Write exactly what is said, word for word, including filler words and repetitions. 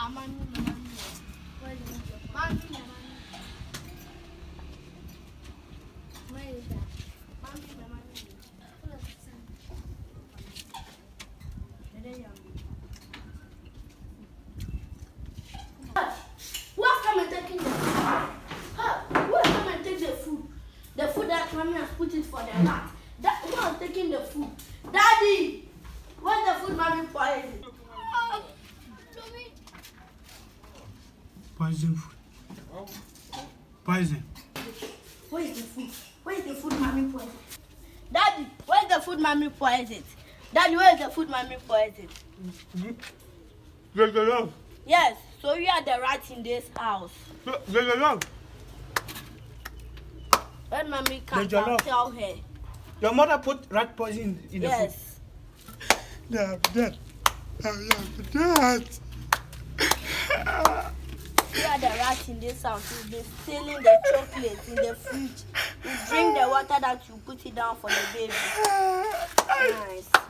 Ah, mommy, mommy. Where is it? Mommy, mommy. Where is that? Mommy, mommy. Who has come and taken the food? Huh? Who has come and taken the food? The food that mommy has put it for the rat. That who has taken the food? Daddy! Where's the food mommy poisoned? Poison food. Poison. Where is the food? Where is the food mommy poisoned? Daddy, where's the food mommy poisoned? Daddy, where's the food mommy poisoned? There's a love. Yes, so you are the rat in this house. There's a love. When mommy comes, There's a I'll love. tell her. Your mother put rat poison in the food. Yes. Yeah, I'm dead. I'm dead. You are the rat in this house. You've been stealing the chocolates in the fridge. You drink the water that you put it down for the baby. Nice.